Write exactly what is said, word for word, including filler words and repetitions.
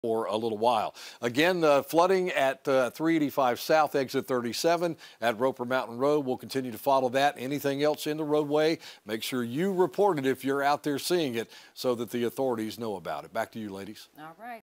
for a little while. Again, uh, flooding at uh, three eighty-five South, exit thirty-seven at Roper Mountain Road. We'll continue to follow that. Anything else in the roadway, make sure you report it if you're out there seeing it so that the authorities know about it. Back to you, ladies. All right.